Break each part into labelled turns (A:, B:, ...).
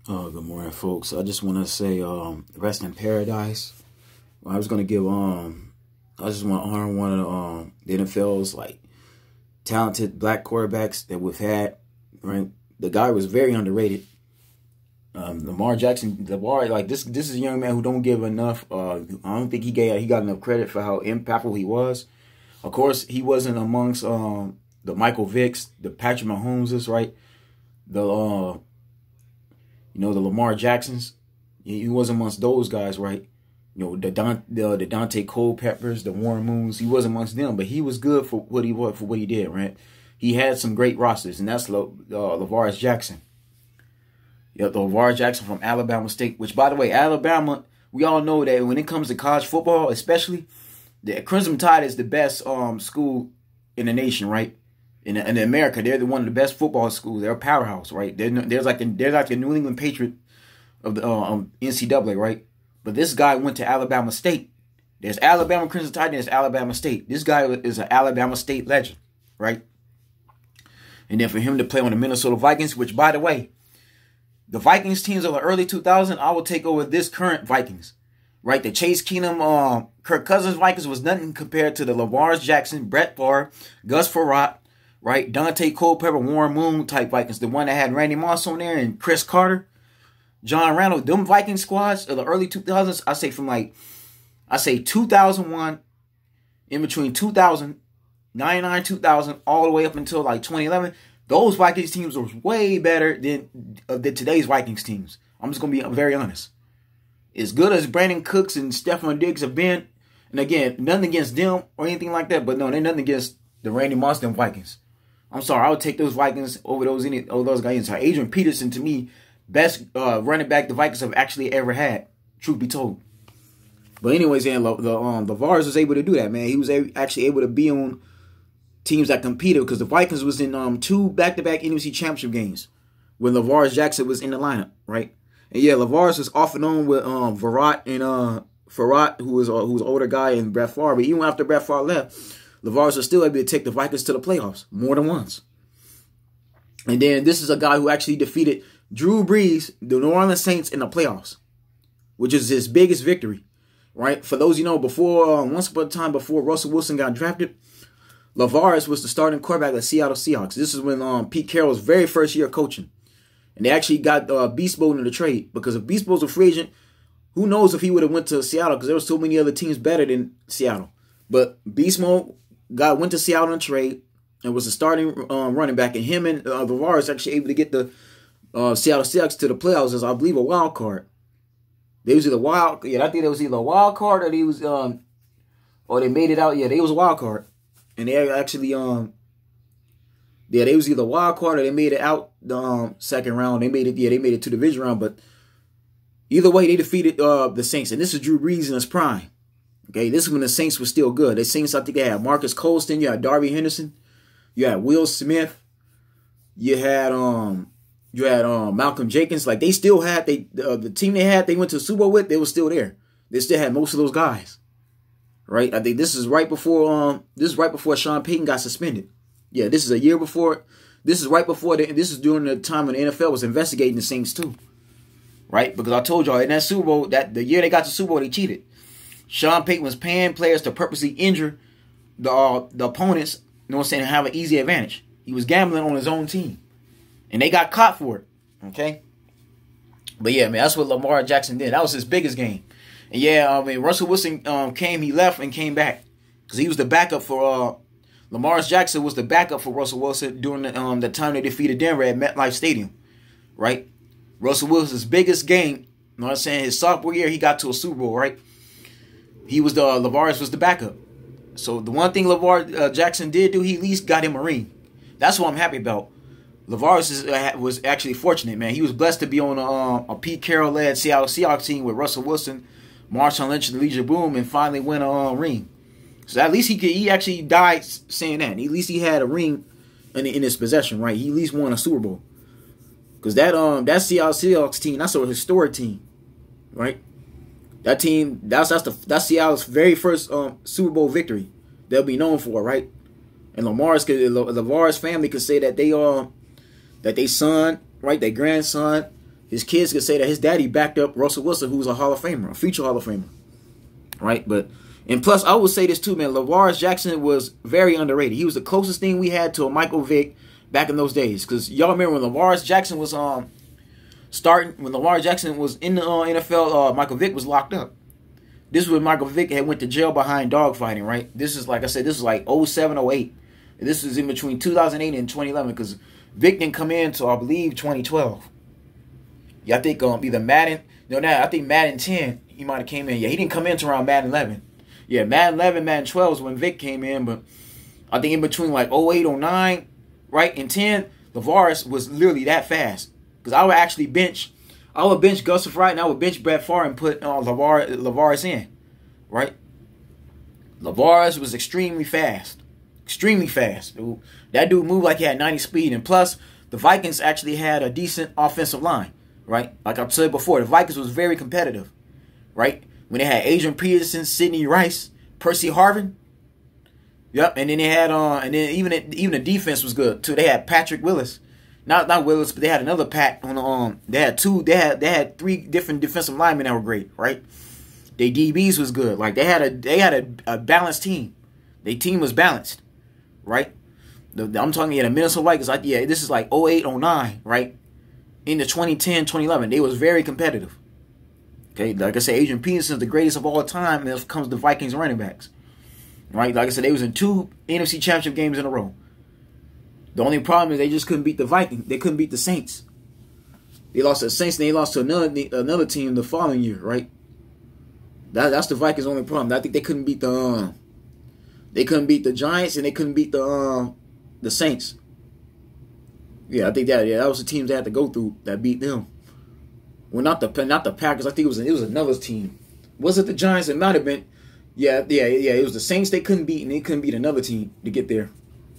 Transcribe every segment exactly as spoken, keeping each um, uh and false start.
A: Uh, good morning, folks. I just want to say, um, rest in paradise. Well, I was gonna give, um, I just want to honor one of the, um, the N F L's like talented black quarterbacks that we've had. Right, the guy was very underrated. Um, Lamar Jackson, Lamar, like this, this is a young man who don't give enough. Uh, I don't think he gave he got enough credit for how impactful he was. Of course, he wasn't amongst um the Michael Vicks, the Patrick Mahomeses, right? The uh. You know, the Lamar Jacksons, he wasn't amongst those guys, right? You know, the Don, the, the Dante Culpeppers, the Warren Moons, he was amongst them, but he was good for what he was, for what he did, right? He had some great rosters, and that's uh, Lavaris Jackson. Yeah, the Lavaris Jackson from Alabama State, which, by the way, Alabama, we all know that when it comes to college football, especially, the Crimson Tide is the best um school in the nation, right? In, in America, they're the one of the best football schools. They're a powerhouse, right? They're, they're like the, they're like the New England Patriot of the uh, um, N C double A, right? But this guy went to Alabama State. There's Alabama Crimson Tide, and there's Alabama State. This guy is an Alabama State legend, right? And then for him to play on the Minnesota Vikings, which, by the way, the Vikings teams of the early two thousands, I will take over this current Vikings, right? The Chase Keenum, uh, Kirk Cousins Vikings was nothing compared to the Lavaris Jackson, Brett Favre, Gus Frerotte, right, Dante Culpepper, Warren Moon type Vikings. The one that had Randy Moss on there and Chris Carter, John Randall. Them Viking squads of the early two thousands, I say from like, I say two thousand one, in between two thousand, ninety-nine, two thousand, all the way up until like twenty eleven. Those Vikings teams were way better than, uh, than today's Vikings teams. I'm just going to be very honest. As good as Brandon Cooks and Stephon Diggs have been, and again, nothing against them or anything like that, but no, they're nothing against the Randy Moss and Vikings. I'm sorry, I would take those Vikings over those any over those guys. Adrian Peterson, to me, best uh, running back the Vikings have actually ever had. Truth be told. But anyways, man, the um, Lavaris was able to do that, man. He was actually able to be on teams that competed because the Vikings was in um two back-to-back N F C Championship games when Lavaris Jackson was in the lineup, right? And yeah, Lavaris was off and on with um Verrott and uh Frerotte, who was uh, who was an older guy, and Brett Favre. But even after Brett Favre left, Lavaris was still able to take the Vikings to the playoffs more than once. And then this is a guy who actually defeated Drew Brees, the New Orleans Saints, in the playoffs, which is his biggest victory, right? For those you know, before uh, once upon a time before Russell Wilson got drafted, Lavaris was the starting quarterback of the Seattle Seahawks. This is when um, Pete Carroll's very first year coaching. And they actually got uh, Beast Mode in the trade, because if Beast Mode's a free agent, who knows if he would have went to Seattle, because there were so many other teams better than Seattle. But Beast Mode got went to Seattle in trade and was a starting um, running back, and him and uh, Lavaris actually able to get the uh, Seattle Seahawks to the playoffs as, I believe, a wild card. They was either wild, yeah, I think they was either a wild card or they was um, or they made it out. Yeah, they was a wild card, and they actually um, yeah, they was either a wild card or they made it out the um, second round. They made it, yeah, they made it to the division round, but either way, they defeated uh, the Saints, and this is Drew Brees in his prime. Okay, this is when the Saints were still good. The Saints, I think they had Marcus Colston, you had Darby Henderson, you had Will Smith, you had um, you had um Malcolm Jenkins. Like they still had they uh, the team they had they went to the Super Bowl with, they were still there. They still had most of those guys, right? I think this is right before um this is right before Sean Payton got suspended. Yeah, this is a year before. This is right before the, this is during the time when the N F L was investigating the Saints too, right? Because I told y'all in that Super Bowl, that the year they got to the Super Bowl, they cheated. Sean Payton was paying players to purposely injure the uh, the opponents, you know what I'm saying, and have an easy advantage. He was gambling on his own team. And they got caught for it. Okay? But yeah, man, that's what Lamar Jackson did. That was his biggest game. And yeah, I mean, Russell Wilson um, came, he left and came back. Because he was the backup for, uh, Lamar Jackson was the backup for Russell Wilson during the, um, the time they defeated Denver at MetLife Stadium. Right? Russell Wilson's biggest game, you know what I'm saying, his sophomore year, he got to a Super Bowl, right? He was the, uh, Lavaris was the backup. So the one thing Lamar uh, Jackson did do, he at least got him a ring. That's what I'm happy about. Lavaris is, uh, was actually fortunate, man. He was blessed to be on a, uh, a Pete Carroll-led Seattle Seahawks team with Russell Wilson, Marshawn Lynch, and Legion Boom, and finally win a uh, ring. So at least he could. He actually died saying that. At least he had a ring in, in his possession, right? He at least won a Super Bowl. Because that um that Seattle Seahawks team, that's a historic team, right? That team, that's that's the that's Seattle's very first um Super Bowl victory they'll be known for, right? And Lamar's could Lavaris family could say that they um that they son, right, their grandson, his kids could say that his daddy backed up Russell Wilson, who was a Hall of Famer, a future Hall of Famer. Right? But, and plus, I would say this too, man. Lavaris Jackson was very underrated. He was the closest thing we had to a Michael Vick back in those days. Because y'all remember when Lavaris Jackson was um starting, when Lavaris Jackson was in the uh, N F L, uh, Michael Vick was locked up. This is when Michael Vick had went to jail behind dogfighting, right? This is, like I said, this is like oh seven, oh eight. And this is in between two thousand eight and twenty eleven because Vick didn't come in until, I believe, twenty twelve. Yeah, I think um, either Madden, no, nah, I think Madden ten, he might have came in. Yeah, he didn't come in until around Madden eleven. Yeah, Madden eleven, Madden twelve is when Vick came in, but I think in between like oh eight, oh nine, right, and ten, Lavaris was literally that fast. Because I would actually bench, I would bench Gus Fry and I would bench Brett Favre and put uh, Lavar, Lavaris in, right? Lavaris was extremely fast. Extremely fast. Dude. That dude moved like he had ninety speed. And plus, the Vikings actually had a decent offensive line, right? Like I've said before, the Vikings was very competitive, right? When they had Adrian Peterson, Sidney Rice, Percy Harvin. Yep, and then they had uh, and then even even the defense was good too. They had Patrick Willis, not not Willis, but they had another Pat on the um. They had two. They had they had three different defensive linemen that were great, right? Their D Bs was good. Like they had a they had a, a balanced team. Their team was balanced, right? The, the, I'm talking yeah, the Minnesota Vikings. Like yeah, this is like oh eight, oh nine, right? In the twenty ten, twenty eleven, they was very competitive. Okay, like I said, Adrian Peterson is the greatest of all time when it comes to Vikings running backs. Right? Like I said, they was in two N F C Championship games in a row. The only problem is they just couldn't beat the Vikings. They couldn't beat the Saints. They lost to the Saints and they lost to another another team the following year, right? That, that's the Vikings' only problem. I think they couldn't beat the uh, they couldn't beat the Giants and they couldn't beat the uh, the Saints. Yeah, I think that yeah, that was the teams they had to go through that beat them. Well, not the not the Packers. I think it was it was another team. Was it the Giants? It might have been. Yeah, yeah, yeah. It was the Saints they couldn't beat, and they couldn't beat another team to get there.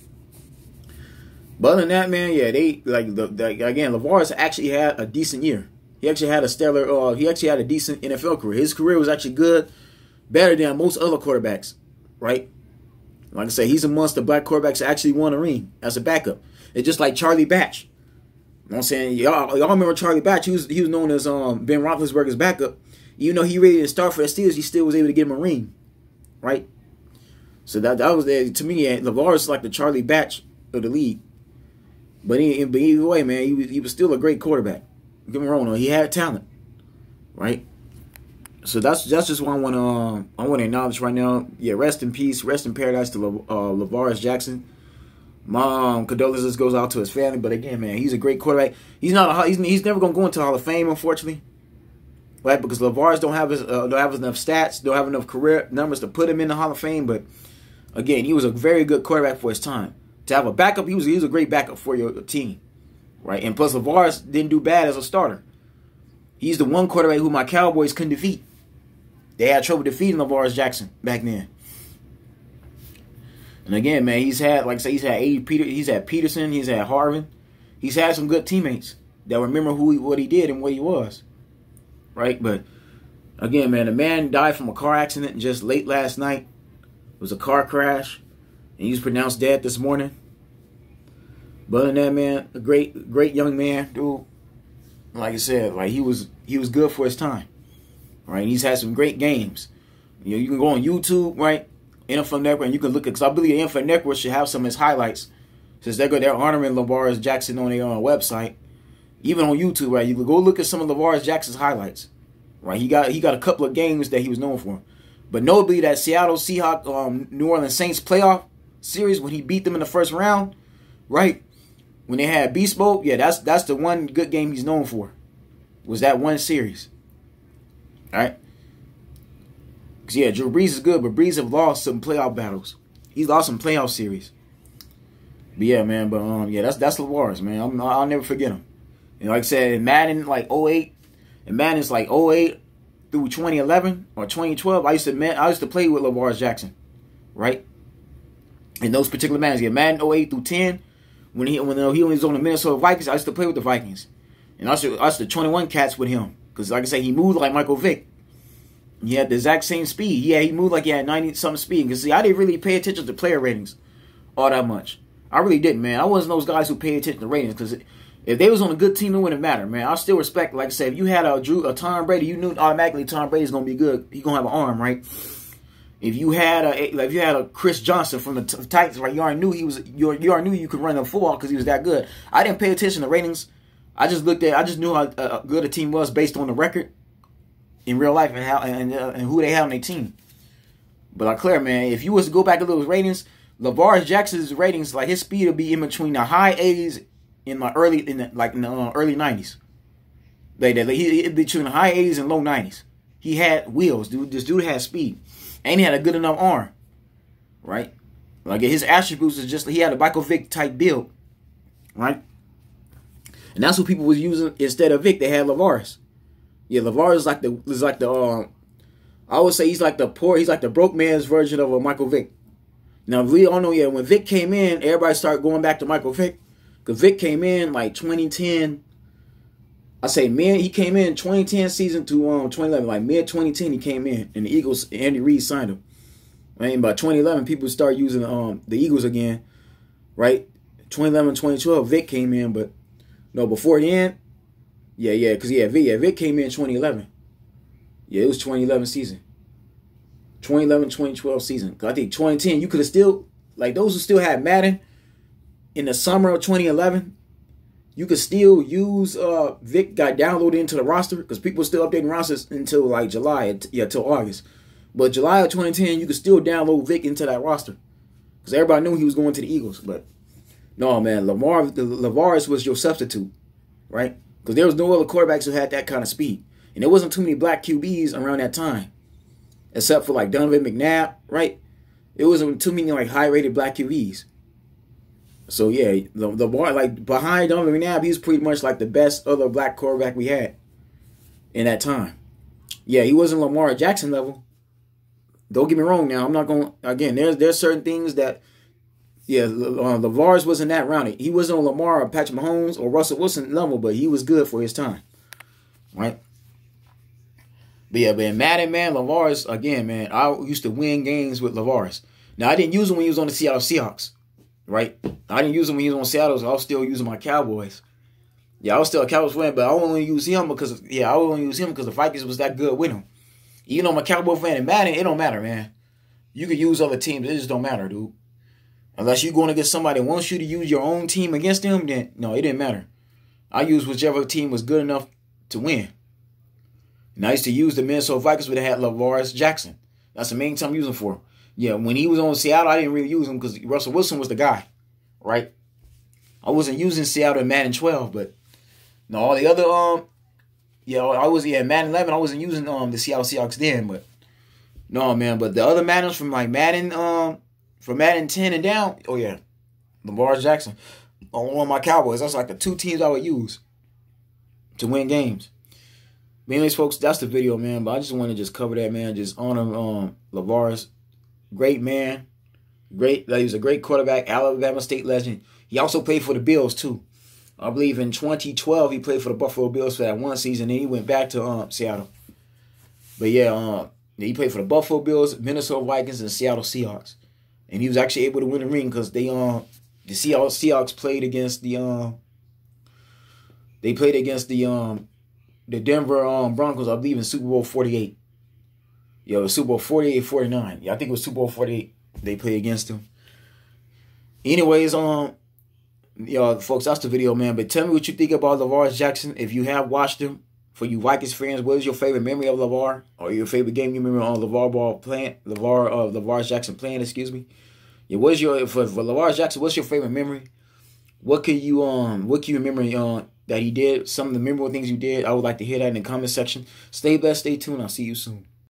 A: But other than that, man, yeah, they like the, the again. Lavaris actually had a decent year. He actually had a stellar. Uh, he actually had a decent N F L career. His career was actually good, better than most other quarterbacks, right? Like I said, he's amongst the black quarterbacks that actually won a ring as a backup. It's just like Charlie Batch. You know what I'm saying? Y'all, y'all remember Charlie Batch? He was he was known as um, Ben Roethlisberger's backup. Even though he really didn't start for the Steelers, he still was able to get him a ring, right? So that that was there to me. Lavaris is like the Charlie Batch of the league. But, he, but either way, man, he was, he was still a great quarterback. Don't get me wrong, though, he had talent, right? So that's that's just what I want to um, I want to acknowledge right now. Yeah, rest in peace, rest in paradise to uh, Lavaris Jackson. My um, condolences goes out to his family, but again, man, he's a great quarterback. He's not a, he's, he's never gonna go into the Hall of Fame, unfortunately, right? Because Lavaris don't have his uh, don't have enough stats, don't have enough career numbers to put him in the Hall of Fame. But again, he was a very good quarterback for his time. To have a backup, he was he was a great backup for your team, right? And plus, Lavaris didn't do bad as a starter. He's the one quarterback who my Cowboys couldn't defeat. They had trouble defeating Lavaris Jackson back then. And again, man, he's had, like I said, he's had A. Peter, he's had Peterson, he's had Harvin. He's had some good teammates that remember who he, what he did and what he was, right? But again, man, the man died from a car accident just late last night. It was a car crash, and he was pronounced dead this morning. But other than that, man, a great, great young man, dude. Like I said, like he was, he was good for his time, right? He's had some great games. You know, you can go on YouTube, right? N F L Network, and you can look at, because I believe the N F L Network should have some of his highlights, since they're they're honoring Lavaris Jackson on their own website, even on YouTube, right? You can go look at some of Lavaris Jackson's highlights, right? He got he got a couple of games that he was known for, but notably that Seattle Seahawks, um, New Orleans Saints playoff series when he beat them in the first round, right? When they had Beast Mode, yeah, that's that's the one good game he's known for, was that one series, all right? Because, yeah, Drew Brees is good, but Brees have lost some playoff battles. He's lost some playoff series. But, yeah, man, but, um, yeah, that's that's Lavaris, man. I'm, I'll never forget him. And like I said, in Madden, like, oh eight, and Madden's like oh eight through twenty eleven or twenty twelve, I used to man, I used to play with Lavaris Jackson, right? In those particular Maddens. Yeah, Madden oh eight through ten, when he when he was on the Minnesota Vikings, I used to play with the Vikings. And I used to, I used to twenty-one cats with him. Because, like I said, he moved like Michael Vick. He had the exact same speed. Yeah, he moved like he had ninety-something speed. Because, see, I didn't really pay attention to player ratings all that much. I really didn't, man. I wasn't those guys who paid attention to ratings. Because If they was on a good team, it wouldn't matter, man. I still respect, like I said, if you had a Drew, a Tom Brady, you knew automatically Tom Brady's gonna be good. He gonna have an arm, right? If you had a, like if you had a Chris Johnson from the Titans, right, you already knew he was, you you already knew you could run the football because he was that good. I didn't pay attention to ratings. I just looked at, I just knew how uh, good a team was based on the record in real life and how and, uh, and who they had on their team. But like clear, man, if you was to go back and look at ratings, Lavaris Jackson's ratings, like his speed would be in between the high eighties in the early, in the, like in the uh, early nineties. Like that, like, he between the high eighties and low nineties. He had wheels, dude. This dude had speed, and he had a good enough arm, right? Like his attributes is just he had a Michael Vick type build, right? And that's what people was using instead of Vick. They had Lavaris. Yeah, Lavaris is like the is like the um, I would say he's like the poor, he's like the broke man's version of a Michael Vick. Now we all know, yeah, when Vick came in, everybody started going back to Michael Vick. Because Vick came in like twenty ten. I say mid, he came in twenty ten season to um twenty eleven. Like mid twenty ten he came in. And the Eagles, Andy Reid signed him. I mean, by twenty eleven, people start using um the Eagles again. Right? twenty eleven, twenty twelve, Vick came in. But no, before then, yeah, yeah, because yeah, Vick, yeah, Vick came in twenty eleven. Yeah, it was twenty eleven season. twenty eleven, twenty twelve season. Because I think twenty ten, you could have still, like those who still had Madden, in the summer of twenty eleven, you could still use uh, Vick got downloaded into the roster because people were still updating rosters until like July, yeah, till August. But July of twenty ten, you could still download Vick into that roster because everybody knew he was going to the Eagles. But no, man, Lamar, the, Lavaris was your substitute, right? Because there was no other quarterbacks who had that kind of speed, and there wasn't too many black Q Bs around that time, except for like Donovan McNabb, right? It wasn't too many like high-rated black Q Bs. So yeah, the the bar like behind Donovan McNabb, he's pretty much like the best other black quarterback we had in that time. Yeah, he wasn't Lamar Jackson level. Don't get me wrong. Now I'm not going again. There's there's certain things that yeah, uh, Lavaris wasn't that rounded. He wasn't on Lamar or Patrick Mahomes or Russell Wilson level, but he was good for his time, right? But yeah, man, Madden, man, Lavaris again, man. I used to win games with Lavaris. Now I didn't use him when he was on the Seattle Seahawks. Right? I didn't use him when he was on Seattle, so I was still using my Cowboys. Yeah, I was still a Cowboys fan, but I only use him because, yeah, I only use him because the Vikings was that good with him. Even though I'm a Cowboy fan in Madden, it don't matter, man. You can use other teams. It just don't matter, dude. Unless you're going against somebody that wants you to use your own team against them, then, no, it didn't matter. I used whichever team was good enough to win. And I used to use the Minnesota Vikings where they had Lavaris Jackson. That's the main time I'm using for him. Yeah, when he was on Seattle, I didn't really use him because Russell Wilson was the guy, right? I wasn't using Seattle in Madden twelve, but no, all the other um, yeah, I was yeah Madden eleven. I wasn't using um the Seattle Seahawks then, but no, man. But the other Maddens from like Madden um from Madden ten and down, oh yeah, Lamar Jackson on one of my Cowboys. That's like the two teams I would use to win games. But anyways, folks, that's the video, man. But I just want to just cover that, man. Just honor um Lavaris. Great man. Great. He was a great quarterback. Alabama State legend. He also played for the Bills, too. I believe in twenty twelve, he played for the Buffalo Bills for that one season. Then he went back to um, Seattle. But, yeah, um, he played for the Buffalo Bills, Minnesota Vikings, and Seattle Seahawks. And he was actually able to win the ring because they um the Seattle Seahawks played against the um they played against the um the Denver um Broncos, I believe, in Super Bowl forty-eight. Yo, Super Bowl forty-eight, forty-nine. Yeah, I think it was Super Bowl forty-eight. They played against him. Anyways, um, yo, folks, that's the video, man. But tell me what you think about Lavaris Jackson. If you have watched him, for you Vikings fans, what is your favorite memory of Lavar? Or your favorite game you remember on Lavar ball playing? Lavar, uh, Lavaris Jackson playing, excuse me. Yeah, what's your for, for Lavaris Jackson? What's your favorite memory? What can you um what can you remember uh, that he did? Some of the memorable things you did. I would like to hear that in the comment section. Stay blessed, stay tuned. I'll see you soon.